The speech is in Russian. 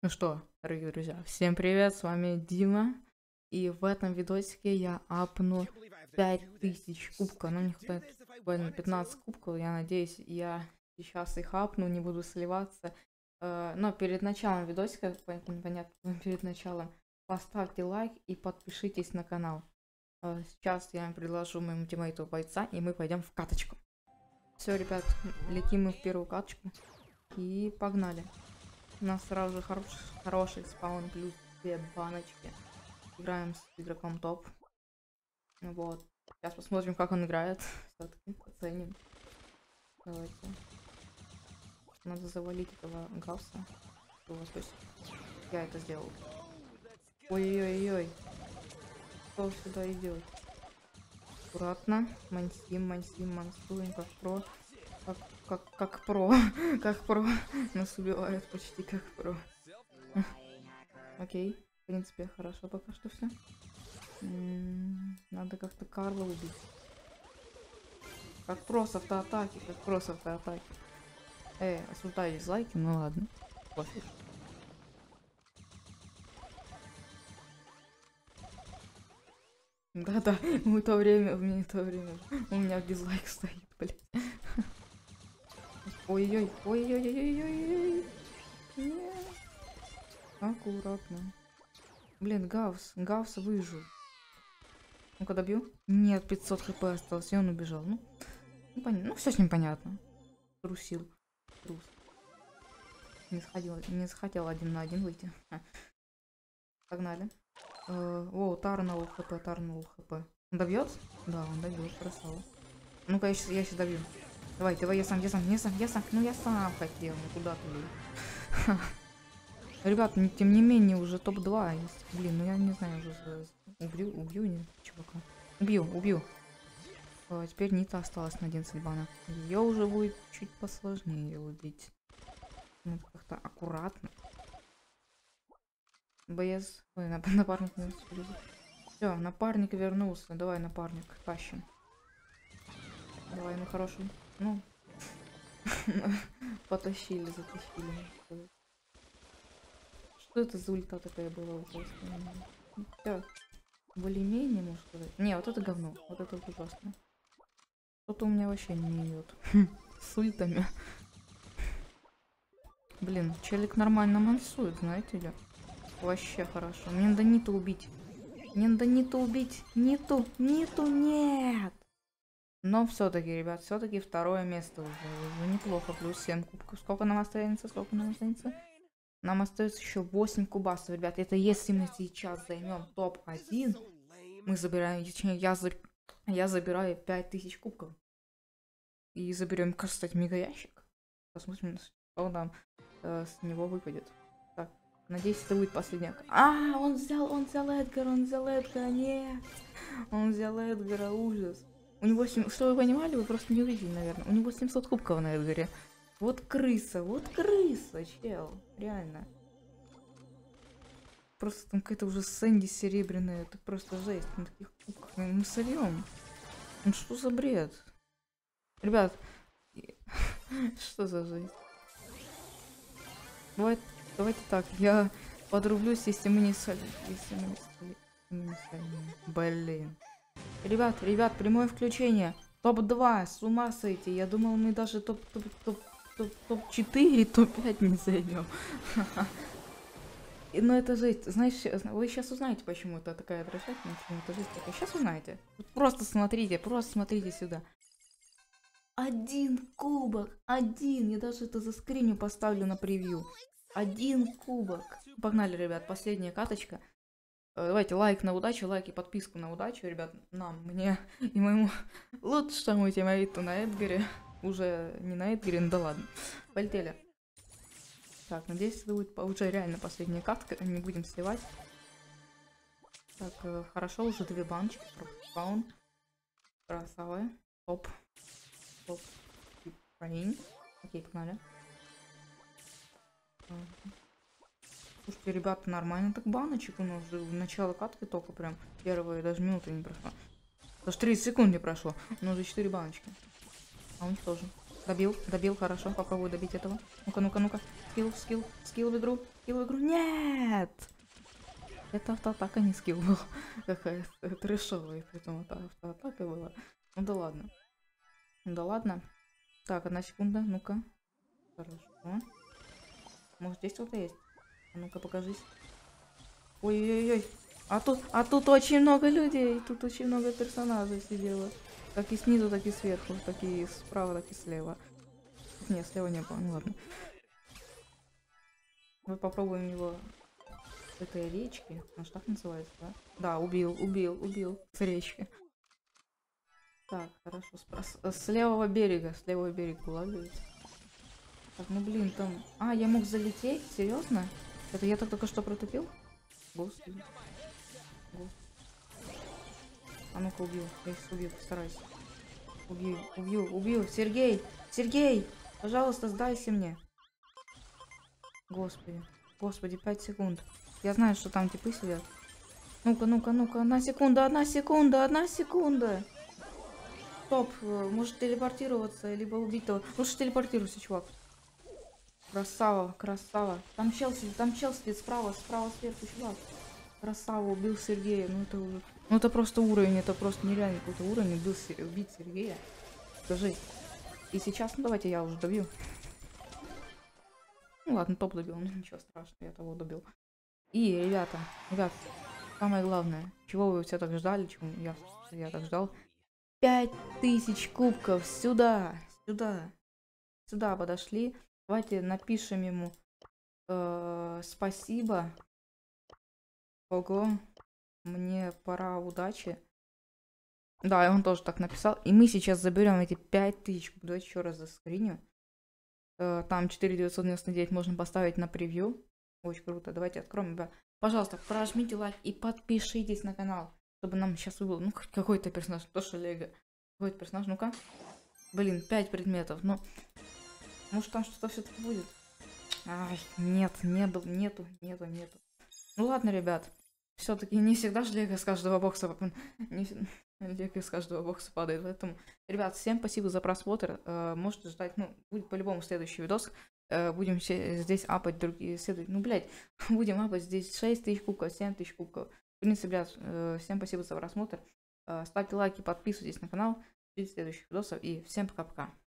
Ну что, дорогие друзья, всем привет, с вами Дима. И в этом видосике я апну 5000 кубков. Ну, не хватает буквально 15 кубков. Я надеюсь, я сейчас их апну, не буду сливаться. Но перед началом видосика, непонятно, перед началом, поставьте лайк и подпишитесь на канал. Сейчас я предложу моему тиммейту бойца, и мы пойдем в каточку. Все, ребят, летим мы в первую каточку. И погнали. У нас сразу же хороший спаун плюс 2 баночки. Играем с игроком топ. Вот. Сейчас посмотрим, как он играет. Все-таки оценим. Давайте. Надо завалить этого Гауса. Я это сделал. Ой-ой-ой. Кто сюда идет? Аккуратно. Мансуем как про. Как про. Как про. Нас убивают почти как про. Окей. В принципе, хорошо пока что все. Надо как-то Карла убить. Как про с автоатаки, осуждаю дизлайки, ну ладно. Пофиг. Да-да, у меня то время, у меня дизлайк стоит, блядь. Ой-ой-ой. Аккуратно. Блин, Гаус выжил. Ну-ка добью? Нет, 500 хп осталось, и он убежал. Ну понятно. Ну, все с ним понятно. Трус. Не захотел 1 на 1 выйти. Погнали. О, Тарнул хп. Он добьет? Да, он добьет, красава. Ну-ка, я сейчас добью. Давай, я сам. Ну, я сам хотел, ну куда ты? Ребят, тем не менее, уже топ-2 есть. Блин, ну я не знаю, уже убью не, чувака. Убью. Теперь Нита осталась на 11 банок. Ее уже будет чуть посложнее убить. Ну, как-то аккуратно. БС. Ой, напарник не успел. Все, напарник вернулся. Давай, напарник, тащим. Давай, ну хороший. Ну. Затащили. Что это за ульта такая была ужасная? Да, более-менее, можно сказать. Не, вот это говно. Вот это вот ужасно. Что-то у меня вообще не идет. С ультами. Блин, челик нормально мансует, знаете ли. Вообще хорошо. Мне надо Ниту убить. Ниту, нет! Но все-таки, ребят, все-таки второе место уже неплохо. Плюс 7 кубков. Сколько нам останется? Нам остается еще 8 кубасов, ребят. Это если мы сейчас займем топ-1, мы забираем, точнее, я забираю 5000 кубков. И заберем, кстати, мега ящик. Посмотрим, что нам с него выпадет. Так, надеюсь, это будет последняк. Он взял Эдгара, нет. Он взял Эдгара, ужас. У него, что вы понимали, вы просто не увидели, наверное. У него 700 кубков на Эдгаре. Вот крыса, чел. Реально. Просто там какая-то уже Сэнди серебряная. Это просто жесть. На таких кубках мы сольем. Ну что за бред? Ребят, что за жизнь? Давайте так, я подрублюсь, если мы не солим. Блин. Ребят, прямое включение. Топ-2, с ума сойти. Я думал, мы даже топ-4, топ-5 не зайдем. Но это жесть. Знаешь, вы сейчас узнаете, почему это такая отвратительная, почему это жесть такая. Сейчас узнаете. Просто смотрите сюда. 1 кубок. Я даже это заскриню, поставлю на превью. 1 кубок. Погнали, ребят, последняя каточка. Давайте лайк на удачу, лайк и подписку на удачу, ребят. Мне и моему лучшему тиммейту на Эдгаре. Уже не на Эдгаре, ну да ладно. Полетели. Так, надеюсь, это будет уже реально последняя катка, не будем сливать. Так, хорошо, уже 2 баночки. Спаун. Красавая. Топ. Окей, погнали. Слушайте, ребята, нормально так баночек у нас же в начало катки только прям первые даже минуты не прошло. Даже 30 секунд не прошло. У нас уже 4 баночки. А у них тоже. Добил, хорошо, попробую добить этого. Ну-ка. Скилл в игру. Нет! Это автоатака, не скилл был. Какая-то трешовая, поэтому это автоатака была. Ну да ладно. Так, 1 секунда, ну-ка. Хорошо. Может, здесь кто-то есть? А ну-ка, покажись. Ой-ой-ой. А тут очень много людей. Тут очень много персонажей сидело. Как и снизу, так и сверху. Так и справа, так и слева. Нет, слева не было. Ну ладно. Мы попробуем его с этой речки. Он же так называется, да? Да, убил. С речки. Так, хорошо. С левого берега. С левого берега улагивается. Так, ну блин, там... А, я мог залететь? Серьезно? Это я только что протупил? Господи. А ну-ка убил. Я сейчас убью, постараюсь. Убью. Сергей! Пожалуйста, сдайся мне. Господи, 5 секунд. Я знаю, что там типы сидят. Ну-ка. 1 секунда. Стоп, может телепортироваться, либо убить того. Лучше телепортируйся, чувак. Красава. Там чел сидит справа сверху, чувак. Красава, убил Сергея. Ну это просто уровень, это просто нереальный какой-то уровень. Убить Сергея. Скажи. И сейчас, ну давайте я уже добью. Ну ладно, топ добил, ну ничего страшного, я того добил. И, ребят, самое главное, чего вы все так ждали, чего я так ждал. 5000 кубков, сюда подошли. Давайте напишем ему спасибо. Ого, мне пора, удачи. Да, и он тоже так написал. И мы сейчас заберем эти 5000 кубков. Давайте еще раз заскриню. Там 4999 можно поставить на превью. Очень круто. Давайте откроем. Ребят. Пожалуйста, прожмите лайк и подпишитесь на канал, чтобы нам сейчас выбыл, ну, какой-то персонаж, то что Лего. Какой-то персонаж, ну-ка. Блин, 5 предметов. Ну, может там что-то все-таки будет? Ай, нету. Ну ладно, ребят. Все-таки не всегда же Лего с каждого бокса Лего из каждого бокса падает. Поэтому, ребят, всем спасибо за просмотр. Можете ждать, ну, будет по-любому следующий видос. Будем здесь апать другие следующие. Ну, блядь, будем апать здесь 6000 кубков, 7000 кубков. В принципе, ребят, всем спасибо за просмотр. Ставьте лайки, подписывайтесь на канал. Ждите следующих видосов и всем пока-пока.